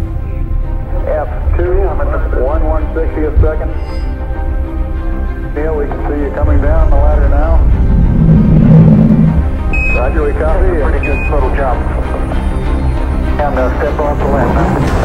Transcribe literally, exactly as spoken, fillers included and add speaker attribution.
Speaker 1: F two, I'm at the one one sixtieth second. Neil, we can see you coming down the ladder now. Roger, we copy.
Speaker 2: Pretty good total job.
Speaker 1: And uh, step off the ladder.